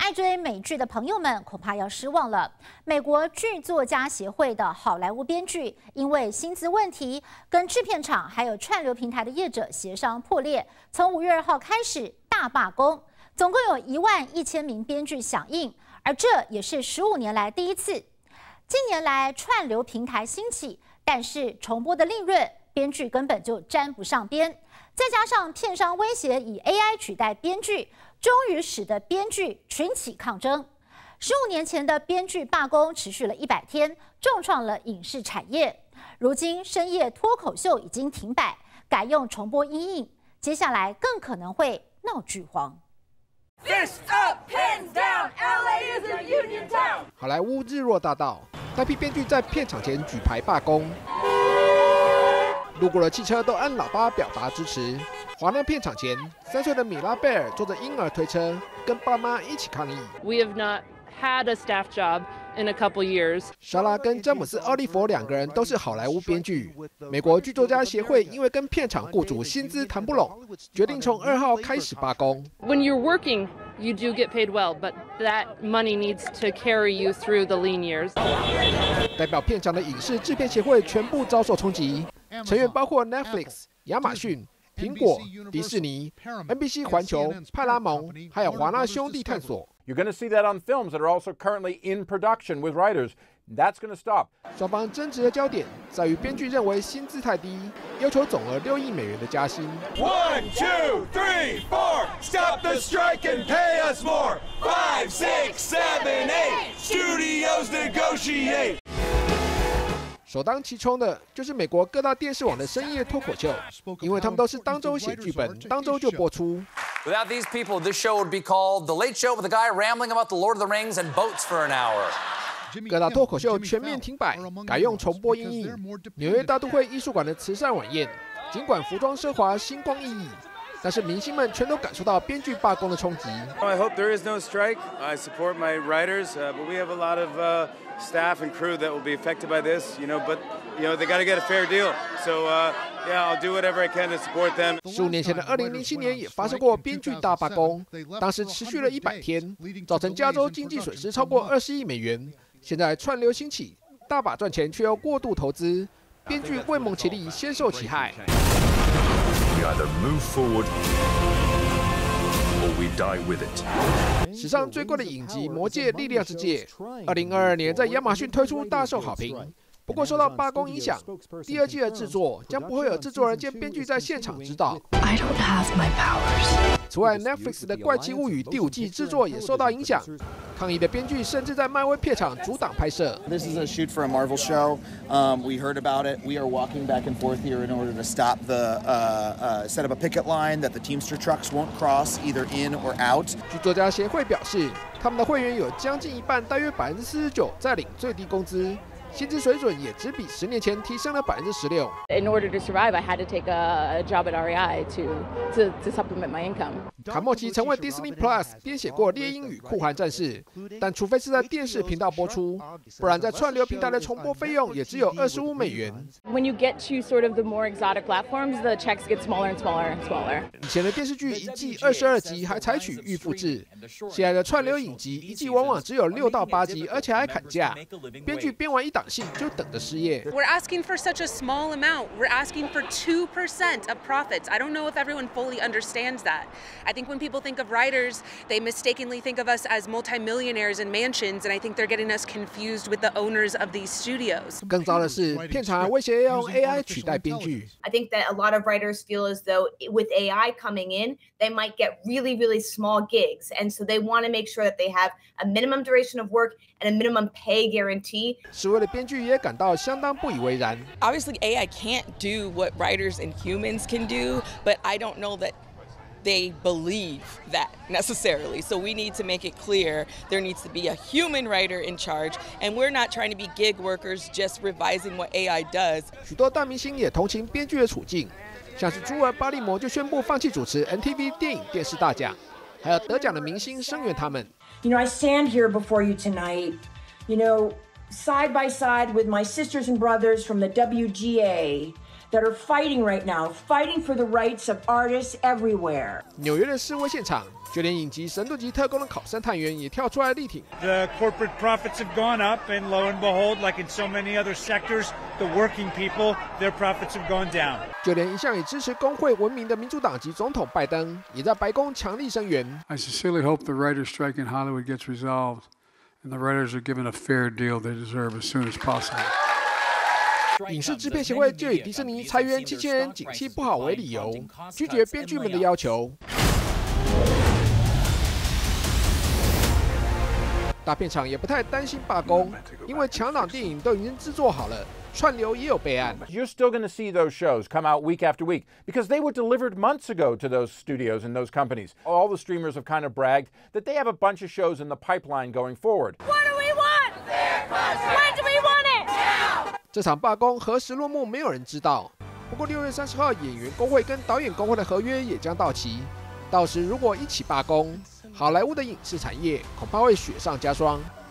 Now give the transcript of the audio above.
爱追美剧的朋友们恐怕要失望了。美国剧作家协会的好莱坞编剧因为薪资问题，跟制片厂还有串流平台的业者协商破裂，从5月2号开始大罢工，总共有11000名编剧响应，而这也是15年来第一次。近年来串流平台兴起，但是重播的利润，编剧根本就沾不上边。再加上片商威胁以 AI 取代编剧，终于使得编剧群起抗争。15年前的编剧罢工持续了100天，重创了影视产业。如今深夜脱口秀已经停摆，改用重播因应，接下来更可能会闹剧荒。 Fist up, pens down, LA is a union town。 好莱坞日落大道，大批编剧在片场前举牌罢工。路过的汽车都按喇叭表达支持。华纳片场前，3岁的米拉贝尔坐着婴儿推车，跟爸妈一起抗议。 We have not had a staff job in a couple years. 莎拉跟詹姆斯·奥利弗2个人都是好莱坞编剧。美国剧作家协会因为跟片场雇主薪资谈不拢，决定从2号开始罢工。 When you're working, you do get paid well, but that money needs to carry you through the lean years. 代表片场的影视制片协会全部遭受冲击，成员包括 Netflix、亚马逊、苹果、迪士尼、NBC 环球、派拉蒙，还有华纳兄弟探索。 You're going to see that on films that are also currently in production with writers. That's going to stop. 双方争执的焦点在于编剧认为薪资太低，要求总额6亿美元的加薪。 1, 2, 3, 4. Stop the strike and pay us more. 5, 6, 7, 8. Studios negotiate. 首当其冲的就是美国各大电视网的深夜脱口秀，因为他们都是当周写剧本，当周就播出。 Without these people, this show would be called The Late Show with a guy rambling about the Lord of the Rings and boats for an hour. 各大脱口秀全面停摆，改用重播因应。纽约大都会艺术馆的慈善晚宴，尽管服装奢华、星光熠熠，但是明星们全都感受到编剧罢工的冲击。 I hope there is no strike. I support my writers, but we have a lot of staff and crew that will be affected by this. But they got to get a fair deal. So yeah, I'll do whatever I can to support them. 15年前的2007年也发生过编剧大罢工，当时持续了100天，造成加州经济损失超过20亿美元。现在串流兴起，大把赚钱却又过度投资，编剧未蒙其利，先受其害。 We either move forward or we die with it. 史上最贵的影集《魔戒：力量之戒》，2022年在亚马逊推出，大受好评。不过受到罢工影响，第2季的制作将不会有制作人兼编剧在现场指导。 I don't have my powers. 此外 ，Netflix 的《怪奇物语》第5季制作也受到影响。抗议的编剧甚至在漫威片场阻挡拍摄。 This is a shoot for a Marvel show. We heard about it. We are walking back and forth here in order to stop the set up a picket line that the Teamster trucks won't cross either in or out. 剧作家协会表示，他们的会员有将近一半，大约49%在领最低工资。薪资水准也只比10年前提升了16%。 In order to survive, I had to take a job at REI to supplement my income. 卡莫奇曾为 Disney Plus 编写过《猎鹰与酷寒战士》，但除非是在电视频道播出，不然在串流平台的重播费用也只有25美元。 When you get to sort of the more exotic platforms, the checks get smaller and smaller and smaller. 以前的电视剧1季22集还采取预付制，现在的串流影集1季往往只有6到8集，而且还砍价。编剧编完1档戏就等着失业。 We're asking for such a small amount. We're asking for 2% of profits. I don't know if everyone fully understands that. I think when people think of writers, they mistakenly think of us as multimillionaires in mansions, and I think they're getting us confused with the owners of these studios. 更糟的是，片场还威胁要用 AI 取代编剧。 I think that a lot of writers feel as though with AI coming in, they might get really, really small gigs, and so they want to make sure that they have a minimum duration of work and a minimum pay guarantee. 是为了编剧也感到相当不以为然。 Obviously, AI can't do what writers and humans can do, but I don't know that they believe that necessarily. So we need to make it clear there needs to be a human writer in charge, and we're not trying to be gig workers just revising what AI does. 许多大明星也同情编剧的处境，像是朱尔·巴利摩就宣布放弃主持 NTV 电影电视大奖，还有得奖的明星声援他们。 I stand here before you tonight, side by side with my sisters and brothers from the WGA that are fighting right now, fighting for the rights of artists everywhere. 纽约的示威现场就连影集《神盾局特工》的考生探员也跳出来力挺。 The corporate profits have gone up, and lo and behold, like in so many other sectors, the working people, their profits have gone down. 就连一向以支持工会闻名的民主党籍总统拜登，也在白宫强力声援。 I sincerely hope the writers' strike in Hollywood gets resolved, and the writers are given a fair deal they deserve as soon as possible. 影视制片协会就以迪士尼裁员7000人、景气不好为理由，拒绝编剧们的要求。大片厂也不太担心罢工，因为强档电影都已经制作好了，串流也有备案。 You're still going to see those shows come out week after week because they were delivered months ago to those studios and those companies. All the streamers have kind of bragged that they have a bunch of shows in the pipeline going forward. What do we want? When do we want it? Now! 这场罢工何时落幕，没有人知道。不过6月30号，演员工会跟导演工会的合约也将到期，到时如果一起罢工，好莱坞的影视产业恐怕会雪上加霜。